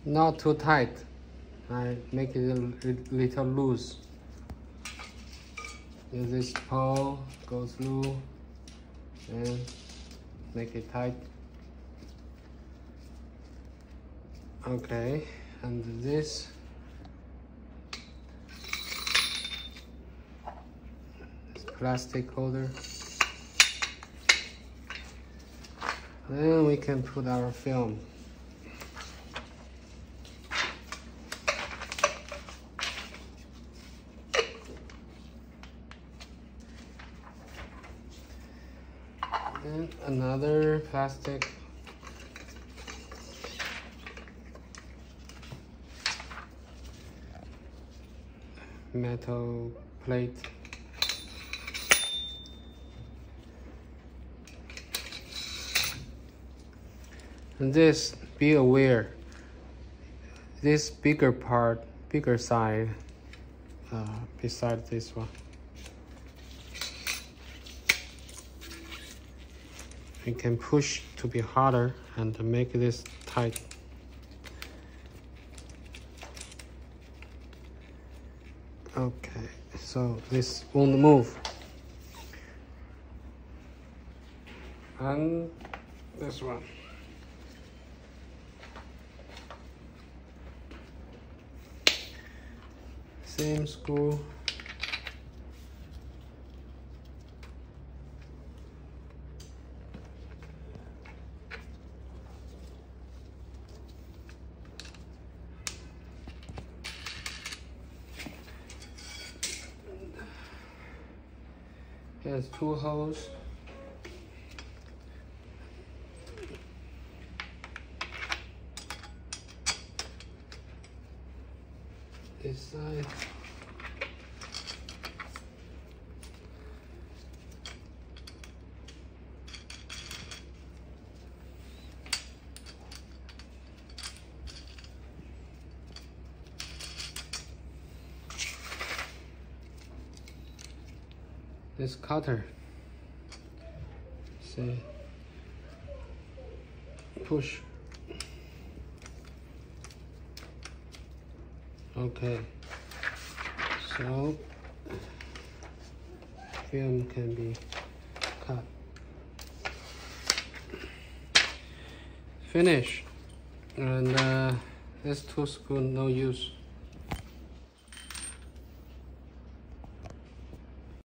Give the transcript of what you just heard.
Not too tight. I make it a little loose. Use this pole, go through, and make it tight. Okay, and this plastic holder. Then we can put our film. And another plastic metal plate. And this, be aware, this bigger part, bigger side, beside this one. You can push to be harder and make this tight. Okay, so this won't move. And this one. Same screw. There's 2 holes. This side. This cutter, see, push. Okay, so film can be cut. Finish. And this 2 screw no use.